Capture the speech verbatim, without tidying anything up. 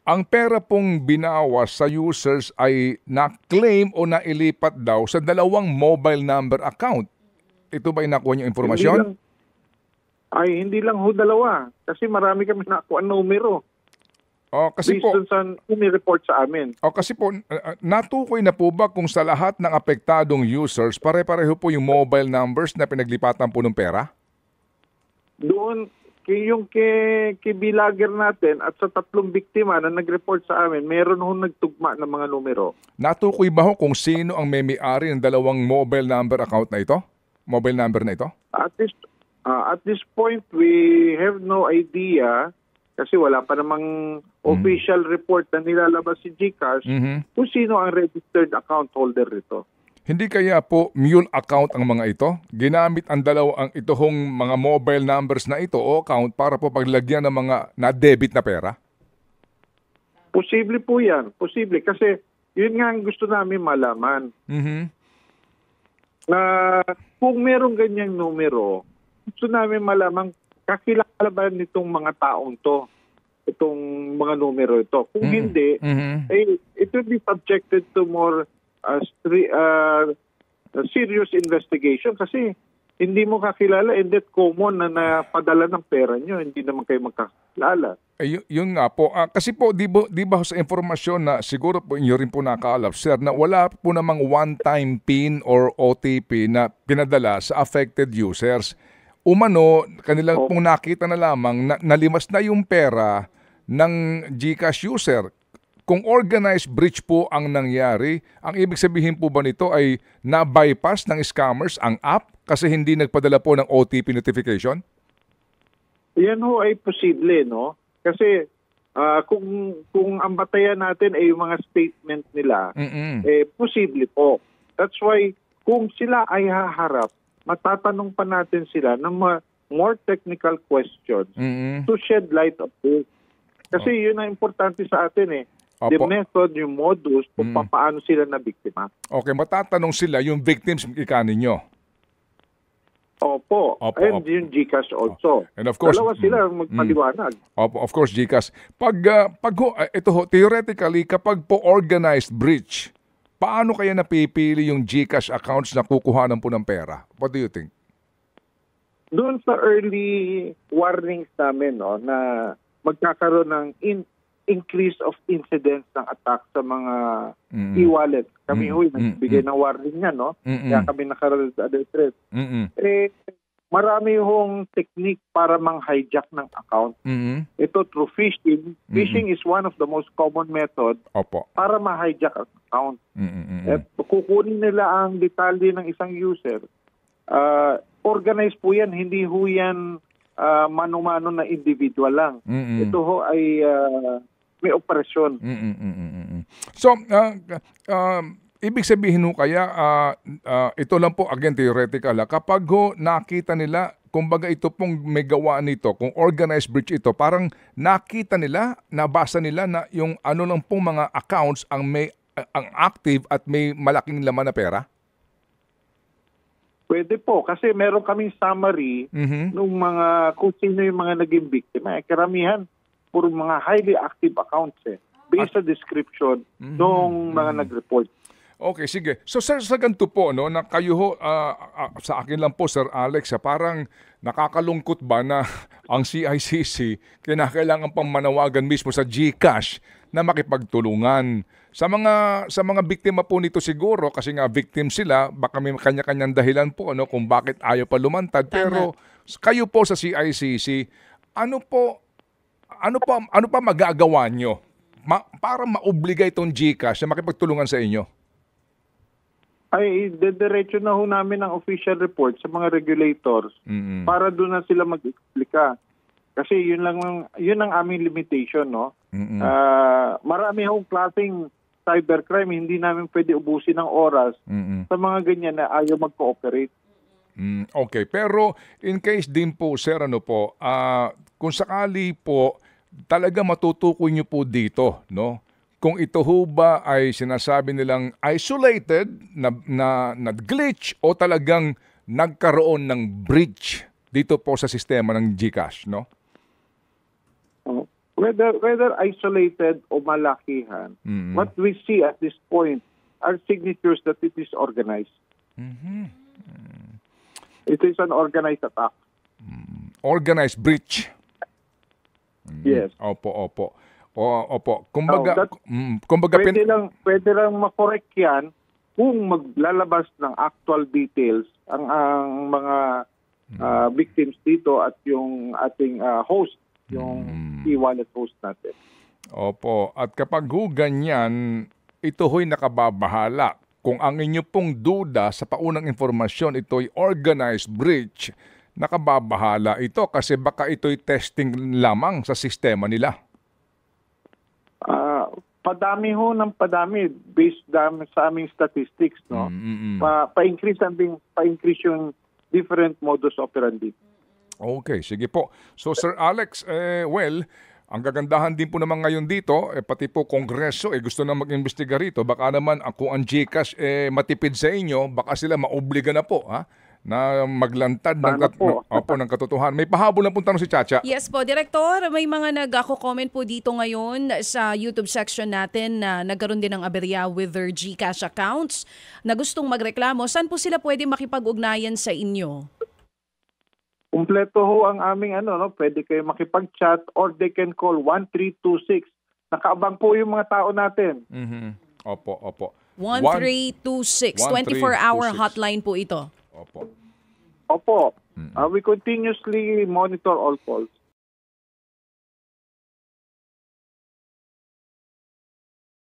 ang pera pong binawas sa users ay na-claim o nailipat daw sa dalawang mobile number account. Ito ba nakuha niyong impormasyon? Hindi lang, ay, hindi lang ho dalawa. Kasi marami kami nakuha numero. O, kasi Based po, dun sa umi-report sa amin. o, kasi po, uh, natukoy na po ba kung sa lahat ng apektadong users, pare-pareho po yung mobile numbers na pinaglipatan po ng pera? Doon, kay, yung kay, kay bilager natin at sa tatlong biktima na nag-report sa amin, meron ho nagtugma ng mga numero. Natukoy ba ho kung sino ang may-ari ng dalawang mobile number account na ito? Mobile number na ito? At this, uh, at this point, we have no idea kasi wala pa namang mm-hmm. official report na nilalabas si GCash mm-hmm. kung sino ang registered account holder nito. Hindi kaya po mule account ang mga ito? Ginamit ang dalawa ang itohong mga mobile numbers na ito o account para po paglagyan ng mga na-debit na pera? Posible po yan. Posible. Kasi yun nga ang gusto namin malaman. Mm-hmm. Na kung merong ganyang numero, gusto namin malaman kakilala ba nitong mga taong to, itong mga numero ito. Kung mm-hmm. hindi, mm-hmm. eh, it will be subjected to more uh, stri- uh, serious investigation kasi hindi mo kakilala and that common na napadala ng pera nyo, hindi naman kayo magkakilala. Eh, y- yun nga po. Uh, kasi po, di ba, di ba sa informasyon na siguro po inyo rin po nakaalap, sir, na wala po namang one-time PIN or O T P na pinadala sa affected users. Umano, kanilang oh. pong nakita na lamang na nalimas na yung pera ng GCash user. Kung organized breach po ang nangyari, ang ibig sabihin po ba nito ay na-bypass ng scammers ang app kasi hindi nagpadala po ng O T P notification? Yan ho ay posible, no? Kasi uh, kung kung ang batayan natin ay yung mga statement nila, Mm-mm. eh posible po. That's why kung sila ay haharap, matatanong pa natin sila ng mga more technical questions mm-hmm. to shed light of this. Kasi oh. yun ang importante sa atin eh. Opo. The method, yung modus, kung mm-hmm. paano sila na biktima. Okay, matatanong sila yung victims ika ninyo. Opo. Opo. And Opo. yung GCash also. And of course, dalawa sila mm, magpaliwanag. Opo, of course, GCash. Pag, uh, pag uh, ito ho, theoretically, kapag po organized breach, paano kaya napipili yung GCash accounts na kukuhanan po ng pera? What do you think? Doon sa early warnings namin, no, na magkakaroon ng in- increase of incidents ng attack sa mga mm-hmm. e-wallet. Kami mm-hmm. huy, nagbigay ng warning niya, no? Mm-hmm. Kaya kami nakaroon sa address. Mm-hmm. Eh, marami hong technique para mang-hijack ng account. Mm-hmm. Ito through phishing. Phishing mm-hmm. is one of the most common method Opo. para ma-hijack ang account. Mm-hmm. At kukunin nila ang detalye ng isang user. Uh, organized po yan, hindi ho yan uh, mano-mano na individual lang. Mm-hmm. Ito ho ay uh, may operasyon. Mm-hmm. So, uh, uh, ibig sabihin ho kaya, uh, uh, ito lang po, again, theoretical, ha, kapag ho nakita nila, kumbaga ito pong may gawa nito, kung organized breach ito, parang nakita nila, nabasa nila na yung ano lang pong mga accounts ang may uh, ang active at may malaking laman na pera? Pwede po, kasi meron kaming summary mm-hmm. ng mga, kung sino yung mga naging biktima. Eh, karamihan, puro mga highly active accounts eh, based At, sa description mm-hmm. ng mga nag-report. Okay, sige. So sir, sa ganito po, no, na kayo ho, uh, uh, sa akin lang po, Sir Alex, ha, parang nakakalungkot ba na ang C I C C kinakailangan pang manawagan mismo sa GCash na makipagtulungan sa mga sa mga biktima po nito siguro kasi nga victim sila, baka may kanya-kanyang dahilan po ano kung bakit ayaw pa lumantad. Tama. Pero kayo po sa C I C C, ano po ano pa ano pa magagawa nyo ma, para maobliga itong GCash na makipagtulungan sa inyo? Ay, dediretso na ho namin ang official report sa mga regulators mm-hmm. para doon na sila mag-explika. Kasi yun lang yun ang aming limitation, no? Mm-hmm. Uh, marami hong klaseng cybercrime, hindi namin pwede ubusin ng oras mm-hmm. sa mga ganyan na ayaw mag-cooperate. Mm, okay, pero in case din po, sir, ano po, uh, kung sakali po talaga matutukoy nyo po dito, no? Kung ito ho ba ay sinasabi nilang isolated, na, na, na glitch o talagang nagkaroon ng breach dito po sa sistema ng GCash, no? Whether whether isolated o malakihan, Mm-hmm. what we see at this point are signatures that it is organized. Mm-hmm. It is an organized attack. Organized breach. Yes. Opo, opo. O, opo. Kumbaga, Now, that- mm, kumbaga Pwede pin- lang, pwede lang makorek yan kung maglalabas ng actual details ang, ang mga ah, victims dito at yung ating ah, host, yung e-wallet host natin. Opo. At kapag ho ganyan, ito ho'y nakababahala. Kung ang inyo pong duda sa paunang informasyon, ito'y organized breach, nakababahala ito kasi baka ito'y testing lamang sa sistema nila. Ah, padami ho ng padami based dam, sa aming statistics, no? Mm-mm. Pa, pa-increase ang bing- pa-increase yung different modus operandi. Okay, sige po. So Sir Alex, eh, well, ang gagandahan din po naman ngayon dito, eh, pati po Kongreso, eh, gusto na mag-imbestiga rito. Baka naman ah, kung ang GCash eh, matipid sa inyo, baka sila maobliga na po ha, na maglantad ng, Sana kat- po. opo, ng katotohanan. May pahabol na po tanong si Chacha. Yes po, Direktor, may mga nag-comment po dito ngayon sa YouTube section natin na nagkaroon din ng aberya with their GCash accounts na gustong magreklamo. Saan po sila pwede makipag-ugnayan sa inyo? Kumpleto ho ang aming ano, no? Pwede kayo makipag-chat or they can call one three two six. Nakaabang po yung mga tao natin. Mhm. Opo, opo. one three two six, one three two twenty-four hour six. hotline po ito. Opo. Opo. Uh, we continuously monitor all calls.